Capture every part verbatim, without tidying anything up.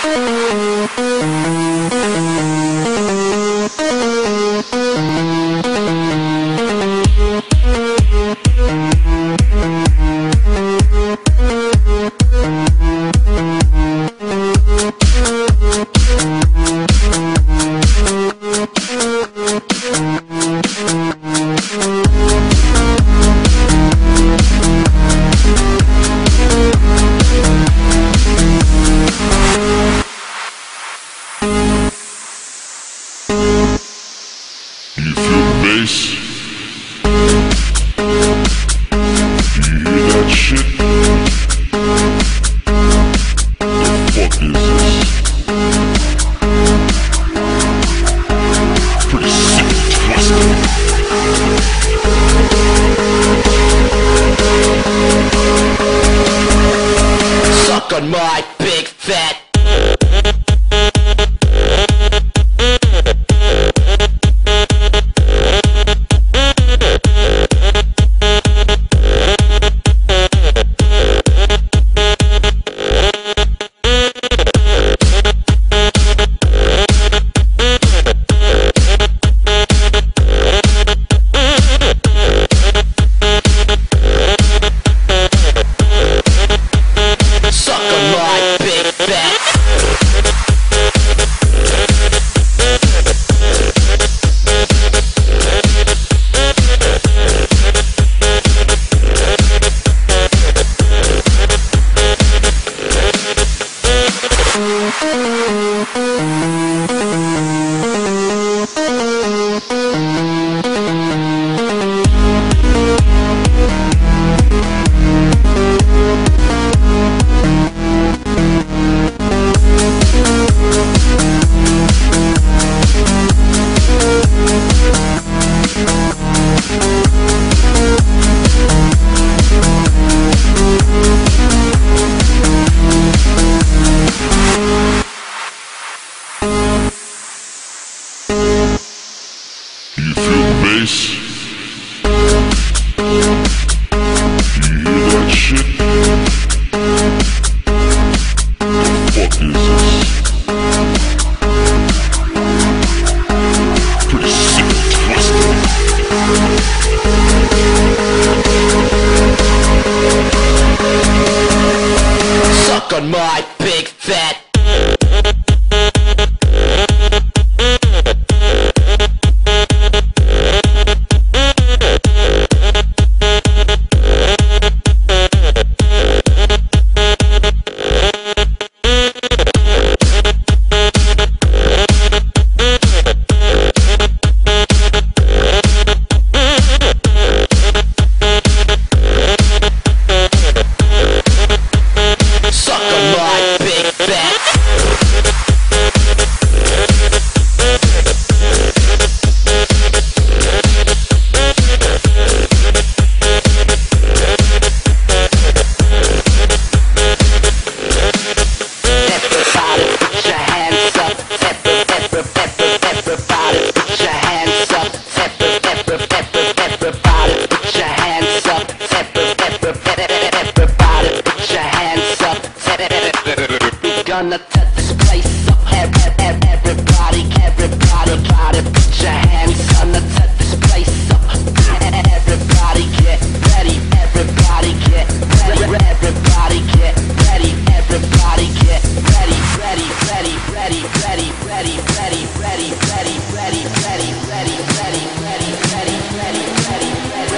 gonna set this place up. Everybody, everybody, everybody, put your hands. Gonna set this place up. Everybody get ready. Everybody get ready. Everybody get ready. Everybody get ready. Ready, ready, ready, ready, ready, ready, ready, ready, ready, ready, ready, ready, ready, ready, ready, ready,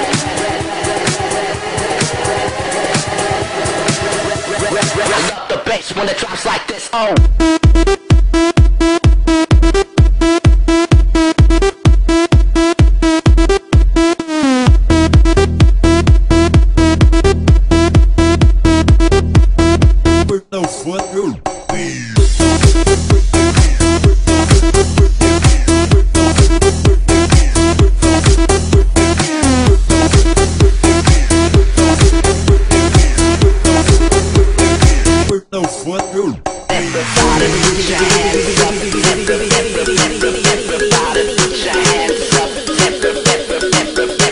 ready. I love the bass when it drops like this. Oh. Everybody put your hands up. Everybody put your hands up.